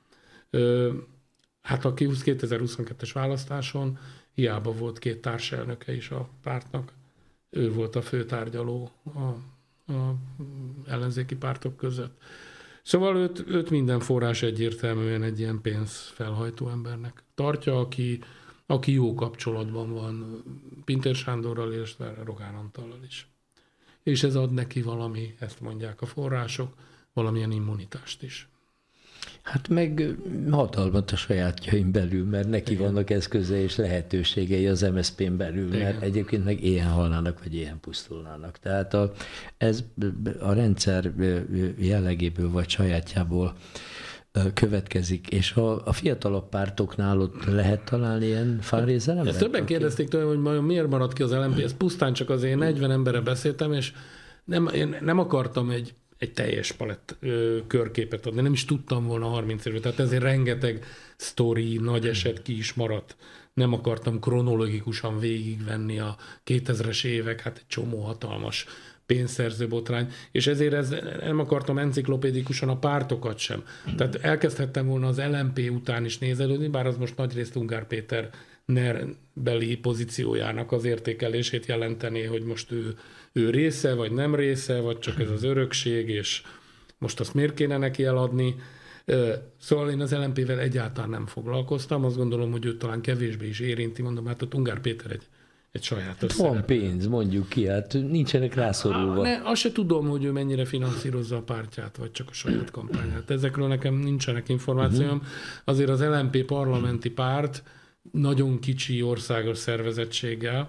Hát a 2022-es választáson hiába volt 2 társelnöke is a pártnak, ő volt a főtárgyaló a ellenzéki pártok között. Szóval őt minden forrás egyértelműen egy ilyen pénzfelhajtó embernek tartja, aki jó kapcsolatban van Pintér Sándorral és Rogán Antallal is. És ez ad neki ezt mondják a források, valamilyen immunitást is. Hát meg hatalmat a sajátjaim belül, mert neki igen. Vannak eszköze és lehetőségei az MSZP-n belül, igen. Mert egyébként meg éhen halnának, vagy éhen pusztulnának. Tehát ez a rendszer jellegéből vagy sajátjából következik, és a fiatalabb pártoknál ott lehet találni ilyen fundraiser-embert? Ezt többen kérdezték tőlem, hogy miért maradt ki az LMP, ez pusztán csak azért 40 emberre beszéltem, és én nem akartam egy egy teljes palett körképet adni. Nem is tudtam volna 30 évvel. Tehát ezért rengeteg sztori, nagy eset ki is maradt. Nem akartam kronológikusan végigvenni a 2000-es évek, hát egy csomó hatalmas pénzszerző botrány, és ezért nem akartam enciklopédikusan a pártokat sem. Tehát elkezdhettem volna az LMP után is nézelődni, bár az most nagyrészt Ungár Péter NER-beli pozíciójának az értékelését jelenteni, hogy most ő része, vagy nem része, vagy csak ez az örökség, és most azt miért kéne neki eladni. Szóval én az LMP-vel egyáltalán nem foglalkoztam, azt gondolom, hogy őt talán kevésbé is érinti, mondom, hát ott Ungár Péter egy saját összeretben. Van pénz, mondjuk ki, hát nincsenek rászorulva. Azt se tudom, hogy ő mennyire finanszírozza a pártját, vagy csak a saját kampányát. Ezekről nekem nincsenek információim. Azért az LMP parlamenti párt nagyon kicsi országos szervezettséggel,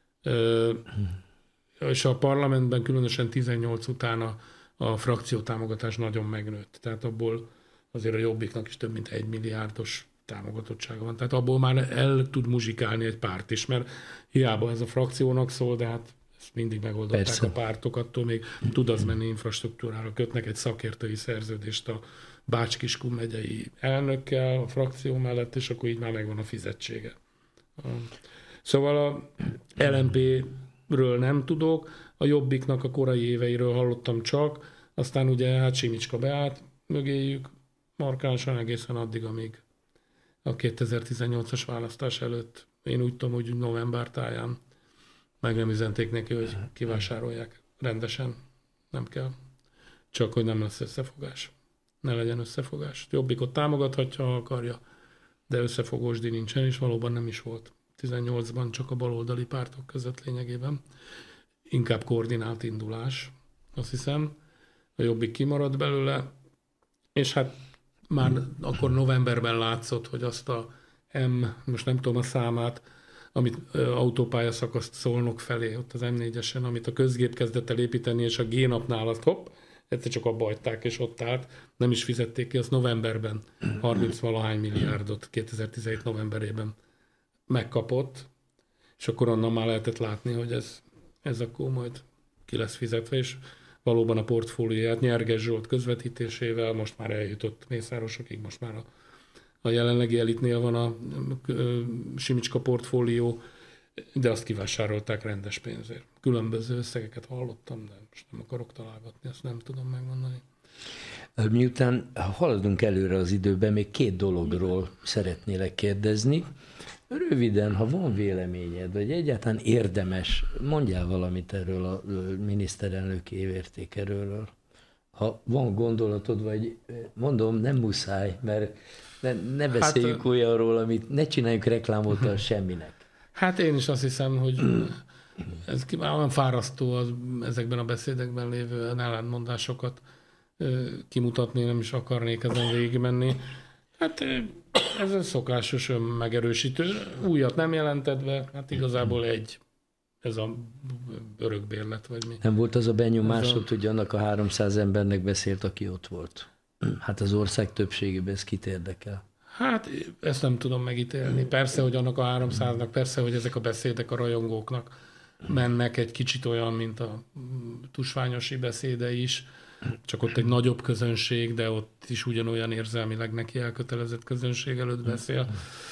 és a parlamentben különösen 18 után a frakciótámogatás nagyon megnőtt. Tehát abból azért a Jobbiknak is több mint 1 milliárdos támogatottsága van. Tehát abból már el tud muzsikálni egy párt is, mert hiába ez a frakciónak szól, de hát ezt mindig megoldották. Persze. A pártok, attól még tud az menni infrastruktúrára. Kötnek egy szakértői szerződést a Bács-Kiskun megyei elnökkel, a frakció mellett, és akkor így már megvan a fizetsége. Szóval a LMP-ről nem tudok, a Jobbiknak a korai éveiről hallottam csak, aztán ugye hát Simicska beállt mögéjük markánsan egészen addig, amíg a 2018-as választás előtt. Én úgy tudom, hogy november táján meg nem üzenték neki, hogy kivásárolják rendesen. Nem kell. Csak, hogy nem lesz összefogás. Ne legyen összefogás. Jobbikot támogathatja, ha akarja, de összefogósdi nincsen, és valóban nem is volt. 18-ban csak a baloldali pártok között lényegében. Inkább koordinált indulás, azt hiszem. A Jobbik kimaradt belőle, és hát már akkor novemberben látszott, hogy azt a most nem tudom a számát, amit autópályaszakaszt Szolnok felé, ott az M4-esen, amit a közgép kezdett el építeni, és a G-napnál azt egyszer csak abba hagyták, és ott állt, nem is fizették ki, azt novemberben 30-valahány milliárdot 2017 novemberében megkapott, és akkor onnan már lehetett látni, hogy ez akkor majd ki lesz fizetve, és valóban a portfólióját Nyerges Zsolt közvetítésével most már eljutott Mészárosokig, most már a jelenlegi elitnél van a Simicska portfólió, de azt kivásárolták rendes pénzért. Különböző összegeket hallottam, de most nem akarok találgatni, ezt nem tudom megmondani. Miután haladunk előre az időben, még 2 dologról szeretnélek kérdezni. Röviden, ha van véleményed, vagy egyáltalán érdemes, mondjál valamit erről a miniszterelnöki évértékelőről. Ha van gondolatod, vagy mondom, nem muszáj, mert ne beszéljük olyanról, amit ne csináljunk reklámot semminek. Hát én is azt hiszem, hogy ez olyan fárasztó ezekben a beszédekben lévő ellentmondásokat kimutatni, nem is akarnék ezen végigmenni. Hát ez a szokásos önmegerősítő. Újat nem jelentett be, hát igazából ez a örökbérlet, vagy mi. Nem volt az a benyomásod, hogy annak a 300 embernek beszélt, aki ott volt? Hát az ország többségében ez kit érdekel? Hát ezt nem tudom megítélni. Persze, hogy annak a 300-nak, persze, hogy ezek a beszédek a rajongóknak mennek egy kicsit olyan, mint a Tusványosi beszéde is, csak ott egy nagyobb közönség, de ott is ugyanolyan érzelmileg neki elkötelezett közönség előtt beszél.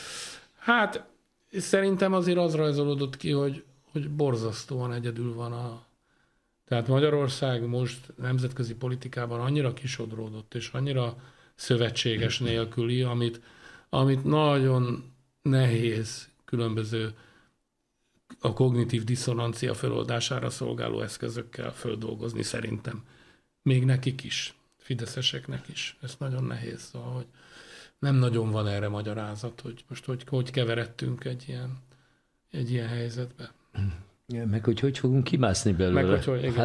Hát szerintem azért az rajzolódott ki, hogy borzasztóan egyedül van Tehát Magyarország most nemzetközi politikában annyira kisodródott, és annyira szövetséges nélküli, amit nagyon nehéz különböző a kognitív diszonancia feloldására szolgáló eszközökkel földolgozni szerintem. Még nekik is, fideszeseknek is. Ez nagyon nehéz. Szóval, hogy nem nagyon van erre magyarázat, hogy most hogy keveredtünk egy ilyen helyzetbe. Meg hogy fogunk kimászni belőle.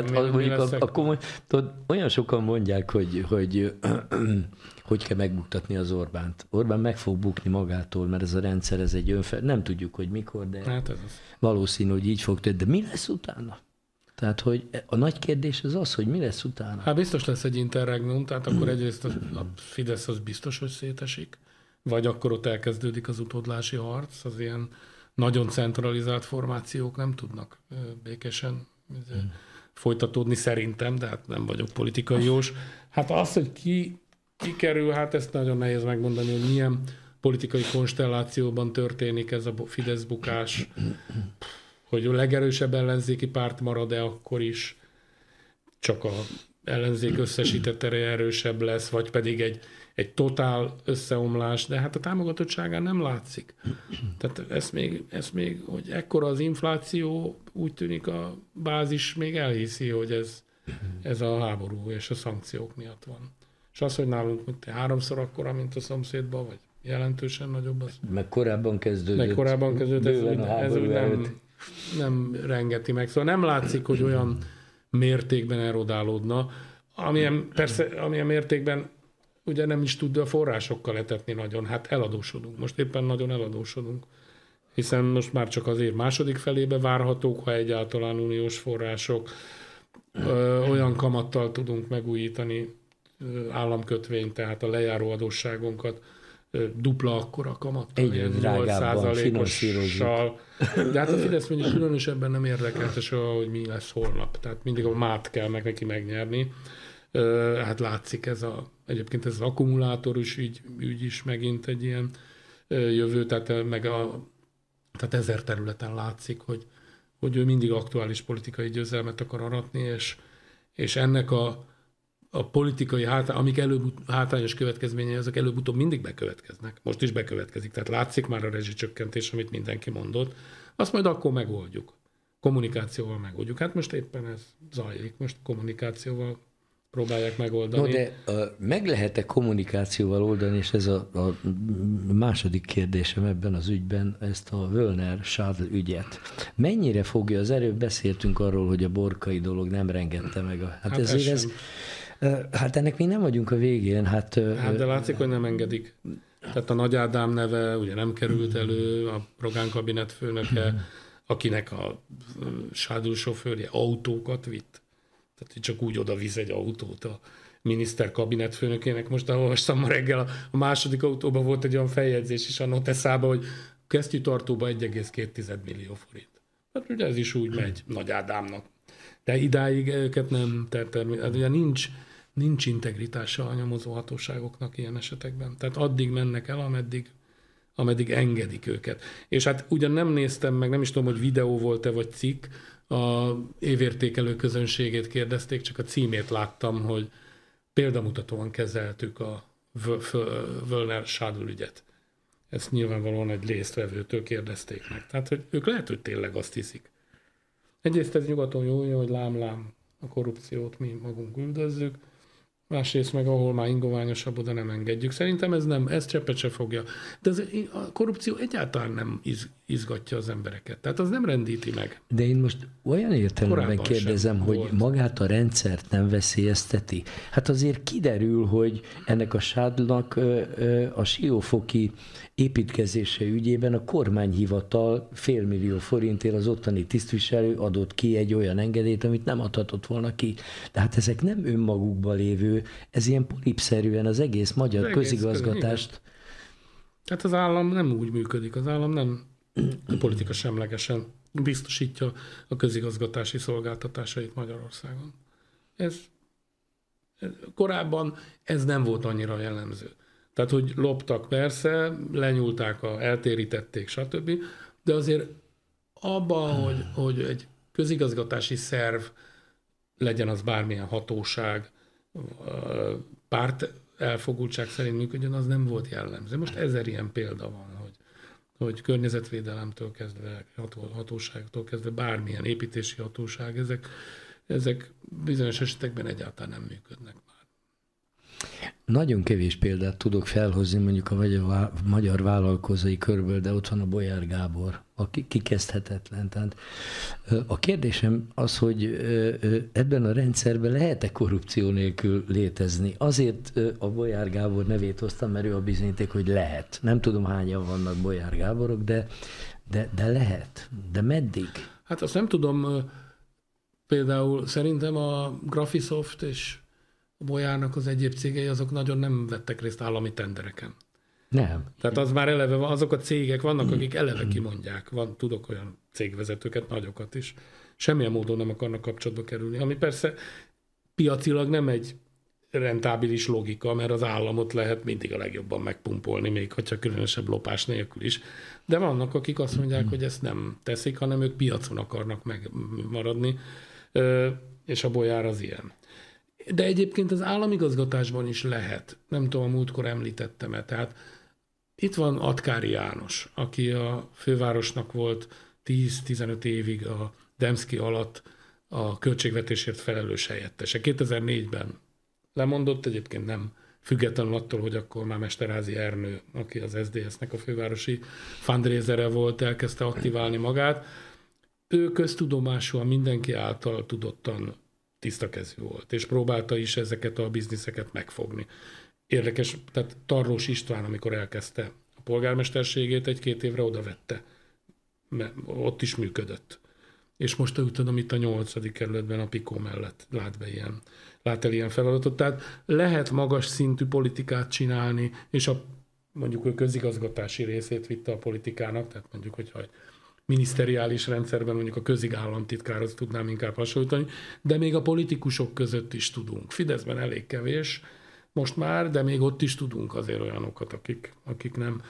Olyan sokan mondják, hogy kell megbuktatni az Orbánt. Orbán meg fog bukni magától, mert ez a rendszer, ez egy nem tudjuk, hogy mikor, de hát valószínű, hogy így fog tenni. De mi lesz utána? Tehát, hogy a nagy kérdés az, hogy mi lesz utána. Hát biztos lesz egy interregnum, tehát akkor egyrészt a Fidesz az biztos, hogy szétesik, vagy akkor ott elkezdődik az utódlási harc, az ilyen nagyon centralizált formációk nem tudnak békésen folytatódni szerintem, de hát nem vagyok politikai jós. Hát az, hogy ki kerül, hát ezt nagyon nehéz megmondani, hogy milyen politikai konstellációban történik ez a Fidesz bukás, hogy a legerősebb ellenzéki párt marad-e akkor is, csak a ellenzék összesített ereje erősebb lesz, vagy pedig egy totál összeomlás, de hát a támogatottságán nem látszik. Tehát ez még, hogy ekkora az infláció, úgy tűnik a bázis még elhiszi, hogy ez a háború és a szankciók miatt van. És az, hogy nálunk 3-szor akkora, mint a szomszédban, vagy jelentősen nagyobb az. Meg korábban kezdődött. Ez úgy nem rengeti meg. Szóval nem látszik, hogy olyan mértékben erodálódna, amilyen mértékben ugye nem is tud a forrásokkal etetni nagyon. Hát eladósodunk. Most éppen nagyon eladósodunk. Hiszen most már csak az év második felébe várhatók, ha egyáltalán uniós források. Olyan kamattal tudunk megújítani államkötvényt, tehát a lejáró adósságunkat dupla akkora kamattal, 8%-ossal. De hát a Fidesz mondjuk különösebben nem érdekelte soha, hogy mi lesz holnap. Tehát mindig a mát kell neki megnyerni. Hát látszik egyébként ez az akkumulátoros ügy is megint egy ilyen jövő, tehát 1000 területen látszik, hogy ő mindig aktuális politikai győzelmet akar aratni, és ennek a politikai amik hátrányos következményei, azok előbb-utóbb mindig bekövetkeznek. Most is bekövetkezik, tehát látszik már a rezsicsökkentés, amit mindenki mondott. Azt majd akkor megoldjuk. Kommunikációval megoldjuk. Hát most éppen ez zajlik, most kommunikációval próbálják megoldani. No, de meg lehet-e kommunikációval oldani, és ez a második kérdésem ebben az ügyben, ezt a Wöllner-Schadl ügyet. Mennyire fogja, az előbb beszéltünk arról, hogy a Borkai dolog nem rengette meg. Hát ennek még nem vagyunk a végén. De látszik, hogy nem engedik. Tehát a Nagy Ádám neve ugye nem került elő, a Rogán kabinet főnöke, akinek a Schadl sofőrje autókat vitt. Tehát csak úgy oda visz egy autót a miniszter kabinetfőnökének. Most olvastam ma reggel, a második autóban volt egy olyan feljegyzés is a Noteszába, hogy kesztyűtartóba 1,2 millió forint. Hát ugye ez is úgy megy Nagy Ádámnak. De idáig őket nem természetesen. Ugye nincs integritása a nyomozó hatóságoknak ilyen esetekben. Tehát addig mennek el, ameddig engedik őket. És hát ugyan nem néztem meg, nem is tudom, hogy videó volt-e vagy cikk, a évértékelő közönségét kérdezték, csak a címét láttam, hogy példamutatóan kezeltük a Wöllner-Schadl ügyet. Ezt nyilvánvalóan egy résztvevőtől kérdezték meg. Tehát, hogy ők lehet, hogy tényleg azt hiszik. Egyrészt ez nyugaton jó, hogy lám a korrupciót mi magunk üldözzük, másrészt meg ahol már ingoványosabb, oda nem engedjük. Szerintem ez cseppet se fogja. De a korrupció egyáltalán nem izgatja az embereket. Tehát az nem rendíti meg. De én most olyan értelemben kérdezem, hogy volt. Magát a rendszert nem veszélyezteti. Hát azért kiderül, hogy ennek a Schadlnak a siófoki építkezése ügyében a kormányhivatal $500 000 forintért az ottani tisztviselő adott ki egy olyan engedélyt, amit nem adhatott volna ki. Tehát ezek nem önmagukban lévő, ez ilyen polipszerűen az egész magyar közigazgatást. Hát az állam nem úgy működik, az állam nem politika semlegesen biztosítja a közigazgatási szolgáltatásait Magyarországon. Korábban ez nem volt annyira jellemző. Tehát, hogy loptak persze, lenyúlták, eltérítették, stb. De azért abban, hogy egy közigazgatási szerv, legyen az bármilyen hatóság, párt elfogultság szerint működjön, az nem volt jellemző. Most 1000 ilyen példa van, hogy környezetvédelemtől kezdve, hatóságtól kezdve bármilyen építési hatóság, ezek bizonyos esetekben egyáltalán nem működnek már. Nagyon kevés példát tudok felhozni mondjuk a magyar vállalkozói körből, de ott van a Bolyár Gábor, aki kikezdhetetlen. Tehát a kérdésem az, hogy ebben a rendszerben lehet-e korrupció nélkül létezni? Azért a Bolyár Gábor nevét hoztam, mert ő a bizonyíték, hogy lehet. Nem tudom, hányan vannak Bolyár Gáborok, de lehet. De meddig? Hát azt nem tudom. Például szerintem a Graphisoft és a Bolyárnak az egyéb cégei azok nagyon nem vettek részt állami tendereken. Nem. Tehát az már eleve van, azok a cégek vannak, akik eleve kimondják. Tudok olyan cégvezetőket, nagyokat is. Semmilyen módon nem akarnak kapcsolatba kerülni. Ami persze piacilag nem egy rentábilis logika, mert az államot lehet mindig a legjobban megpumpolni, még hogyha különösebb lopás nélkül is. De vannak, akik azt mondják, hogy ezt nem teszik, hanem ők piacon akarnak megmaradni, és a Bolyár az ilyen. De egyébként az államigazgatásban is lehet. Nem tudom, a múltkor említettem-e. Tehát itt van Atkári János, aki a fővárosnak volt 10-15 évig a Demszky alatt a költségvetésért felelős helyettese. 2004-ben lemondott, egyébként nem függetlenül attól, hogy akkor már Mesterházy Ernő, aki az SZDSZ-nek a fővárosi fundraisere volt, elkezdte aktiválni magát. Ő köztudomásúan mindenki által tudottan tisztakezű volt, és próbálta is ezeket a bizniszeket megfogni. Érdekes, tehát Tarlós István, amikor elkezdte a polgármesterségét, 1-2 évre oda vette, mert ott is működött. És most úgy tudom, itt a 8. kerületben a Pikó mellett lát el ilyen feladatot. Tehát lehet magas szintű politikát csinálni, és mondjuk ő közigazgatási részét vitte a politikának, tehát mondjuk, hogyha miniszteriális rendszerben mondjuk a közigállamtitkárhoz tudnám inkább hasonlítani, de még a politikusok között is tudunk. Fideszben elég kevés most már, de még ott is tudunk azért olyanokat, akik nem.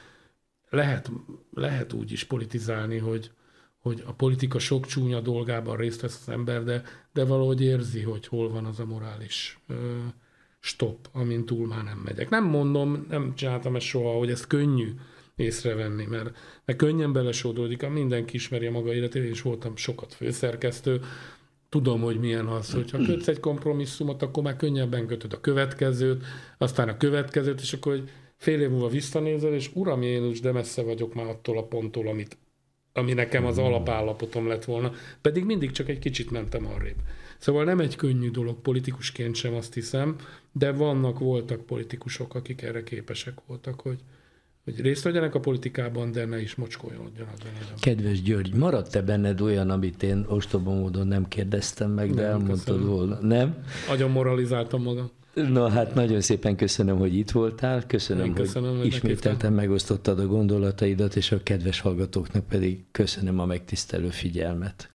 Lehet úgy is politizálni, hogy a politika sok csúnya dolgában részt vesz az ember, de valahogy érzi, hogy hol van az a morális stop, amin túl már nem megyek. Nem mondom, nem csináltam ezt soha, hogy ezt könnyű észrevenni, mert könnyen belesódódik, mindenki ismeri a maga életét, és voltam sokat főszerkesztő, tudom, hogy milyen az, hogyha kötsz egy kompromisszumot, akkor már könnyebben kötöd a következőt, aztán a következőt, és akkor fél év múlva visszanézel, és uram Jézus, de messze vagyok már attól a ponttól, ami nekem az alapállapotom lett volna, pedig mindig csak egy kicsit mentem arrébb. Szóval nem egy könnyű dolog politikusként sem, azt hiszem, de voltak politikusok, akik erre képesek voltak, hogy részt vegyenek a politikában, de ne is mocskolódjanak benne. Kedves György, maradt-e benned olyan, amit én ostoba módon nem kérdeztem meg, de elmondtad volna? Nem? Nagyon moralizáltam magam. Na hát nagyon szépen köszönöm, hogy itt voltál, köszönöm, hogy ismételten megosztottad a gondolataidat, és a kedves hallgatóknak pedig köszönöm a megtisztelő figyelmet.